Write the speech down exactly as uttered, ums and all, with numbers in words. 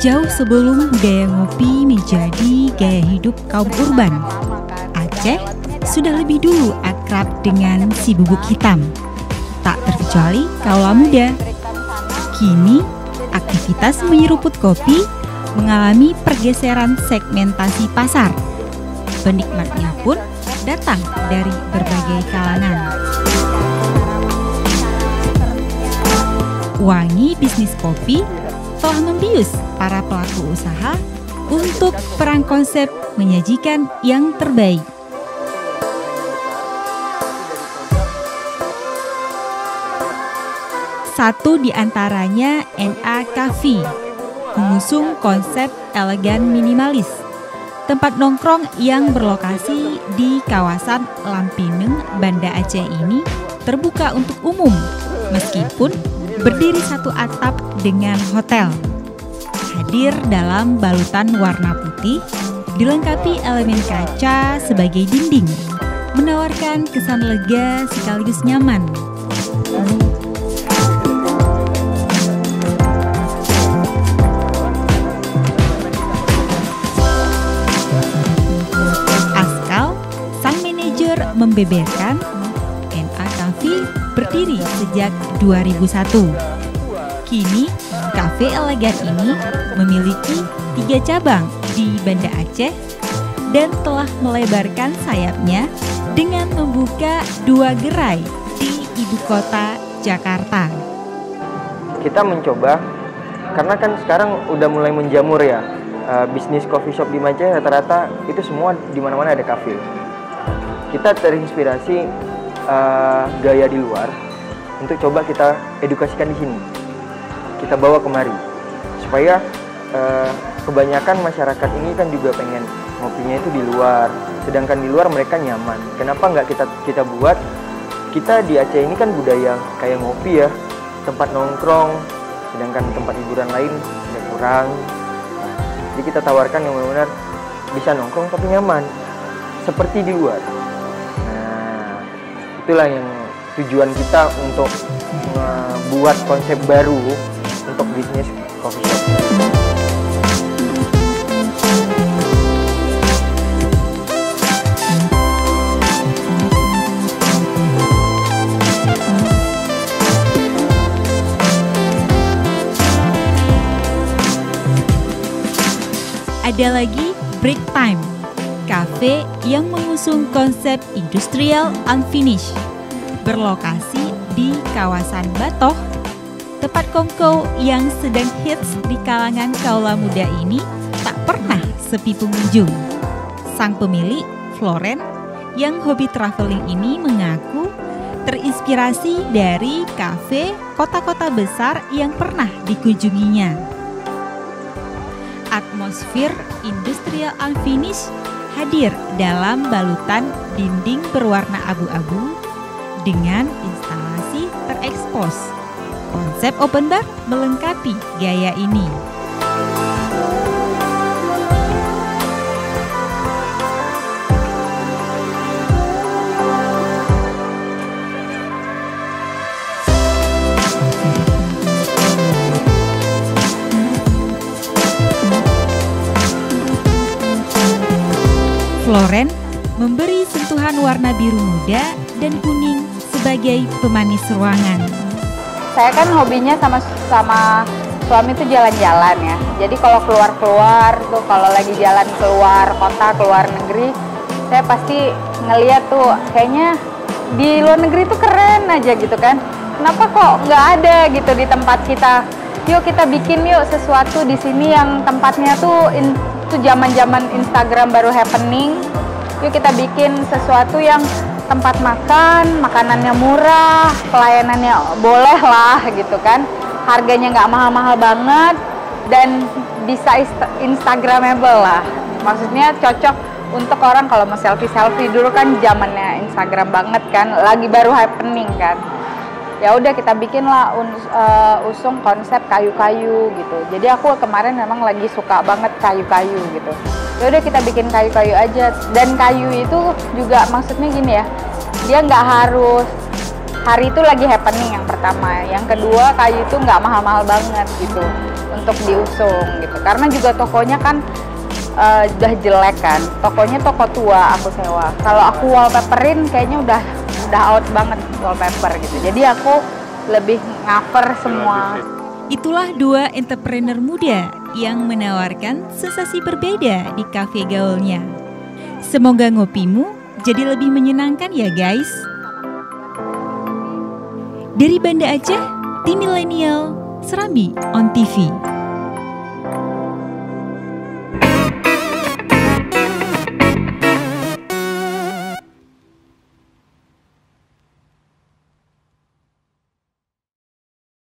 Jauh sebelum budaya ngopi menjadi gaya hidup kaum urban, Aceh sudah lebih dulu akrab dengan si bubuk hitam. Tak terkecuali kaula muda. Kini, aktivitas menyeruput kopi mengalami pergeseran segmentasi pasar. Penikmatnya pun datang dari berbagai kalangan. Wangi bisnis kopi telah membius para pelaku usaha untuk perang konsep menyajikan yang terbaik. Satu di antaranya N A Cafe, mengusung konsep elegan minimalis. Tempat nongkrong yang berlokasi di kawasan Lampineng, Banda Aceh ini terbuka untuk umum, meskipun berdiri satu atap dengan hotel. Hadir dalam balutan warna putih, dilengkapi elemen kaca sebagai dinding, menawarkan kesan lega sekaligus nyaman. Askal, sang manajer, membeberkan N A Cafe berdiri sejak dua ribu satu. Kini, kafe elegan ini memiliki tiga cabang di Banda Aceh dan telah melebarkan sayapnya dengan membuka dua gerai di ibu kota Jakarta. Kita mencoba, karena kan sekarang udah mulai menjamur ya, uh, bisnis coffee shop di Aceh rata-rata itu semua di mana-mana ada kafe. Kita terinspirasi uh, gaya di luar untuk coba kita edukasikan di sini. Kita bawa kemari supaya uh, kebanyakan masyarakat ini kan juga pengen ngopinya itu di luar, sedangkan di luar mereka nyaman. Kenapa nggak kita kita buat? Kita di Aceh ini kan budaya kayak ngopi ya, tempat nongkrong, sedangkan tempat hiburan lain udah kurang. Jadi kita tawarkan yang benar-benar bisa nongkrong tapi nyaman, seperti di luar. Nah, itulah yang tujuan kita untuk membuat konsep baru untuk bisnis coffee shop. Ada lagi Break Time, kafe yang mengusung konsep industrial unfinished, berlokasi di kawasan Batoh. Tempat kongko yang sedang hits di kalangan kaula muda ini tak pernah sepi pengunjung. Sang pemilik, Floren, yang hobi traveling ini mengaku terinspirasi dari kafe kota-kota besar yang pernah dikunjunginya. Atmosfer industrial unfinished hadir dalam balutan dinding berwarna abu-abu dengan instalasi terekspos. Konsep open bar melengkapi gaya ini. Floren memberi sentuhan warna biru muda dan kuning sebagai pemanis ruangan. Saya kan hobinya sama sama suami tuh jalan-jalan ya. Jadi kalau keluar-keluar tuh, kalau lagi jalan keluar kota, keluar negeri, saya pasti ngeliat tuh kayaknya di luar negeri tuh keren aja gitu kan. Kenapa kok nggak ada gitu di tempat kita? Yuk kita bikin yuk sesuatu di sini yang tempatnya tuh in, tuh zaman-zaman Instagram baru happening. Yuk kita bikin sesuatu yang tempat makan, makanannya murah, pelayanannya boleh lah gitu kan, harganya nggak mahal-mahal banget dan bisa instagramable lah, maksudnya cocok untuk orang kalau mau selfie-selfie. Dulu kan zamannya Instagram banget kan, lagi baru happening kan. Ya udah kita bikin lah uh, usung konsep kayu-kayu gitu. Jadi aku kemarin memang lagi suka banget kayu-kayu gitu. Ya udah kita bikin kayu-kayu aja, dan kayu itu juga maksudnya gini ya, dia nggak harus hari itu lagi happening yang pertama, yang kedua kayu itu nggak mahal-mahal banget gitu. untuk diusung gitu. Karena juga tokonya kan uh, udah jelek kan. Tokonya toko tua aku sewa. Kalau aku wallpaperin kayaknya udah udah out banget wallpaper gitu. Jadi aku lebih ngaper semua. Itulah dua entrepreneur muda yang menawarkan sensasi berbeda di kafe gaulnya. Semoga ngopimu jadi lebih menyenangkan ya guys. Dari Banda Aceh, tim Milenial, Serambi on T V.